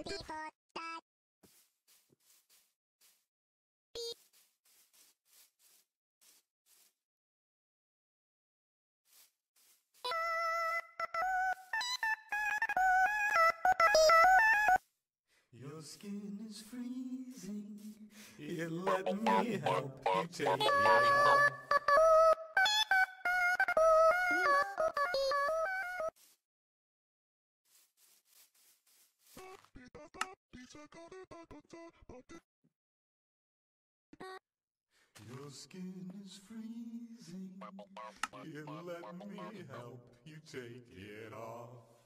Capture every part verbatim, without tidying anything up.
Your skin is freezing. Here, let me help you take it off. Your skin is freezing. Here, let me help you take it off.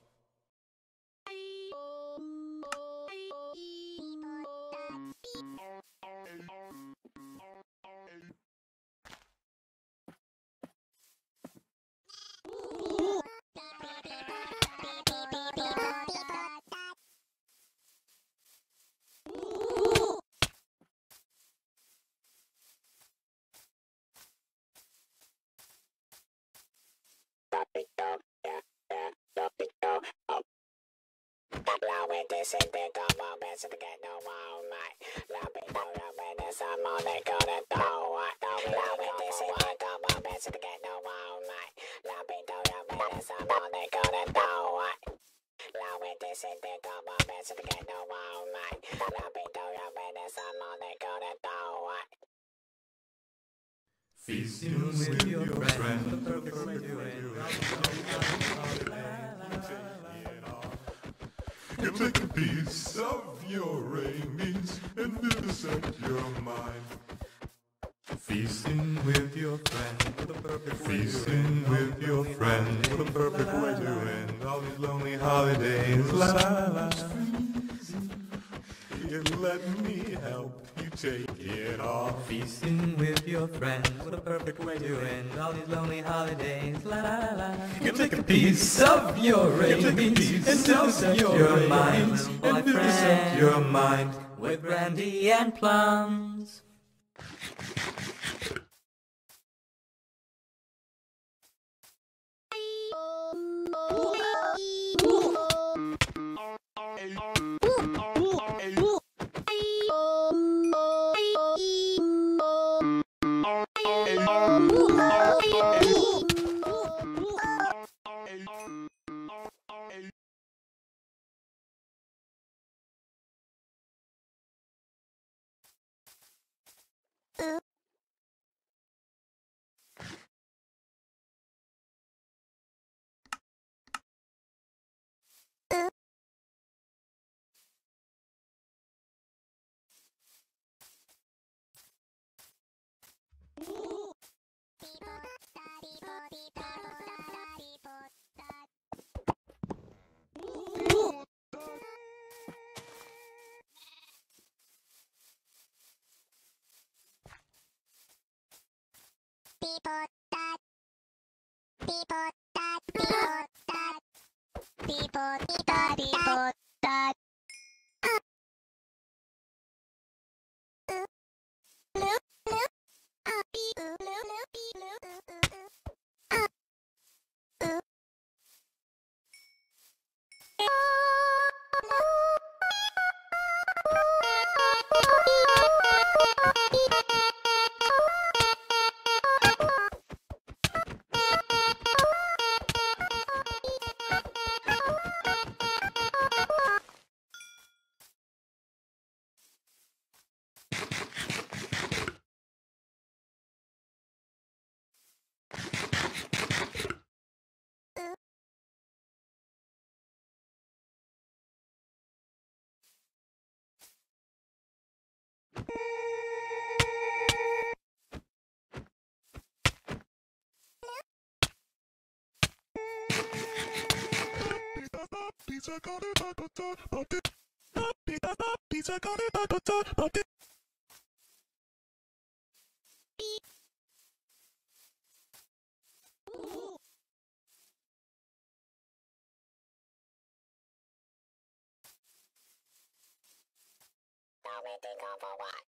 Feasting with your friend, the perfect way to end. You take a piece of your raiment and vivisect your mind. Feasting with your friend, the perfect way Feasting to end. with your friend, the perfect way to end all these lonely holidays. La la la. Here, let me help you take it off. Feasting with your friends, what a perfect way to end all these lonely holidays. La la la. You take a piece of your raiment and vivisect your mind, and vivisect your mind with brandy and plums. Pizza got it, I got that, but it. Pizza got it, I got that, but it. Now we think of a what?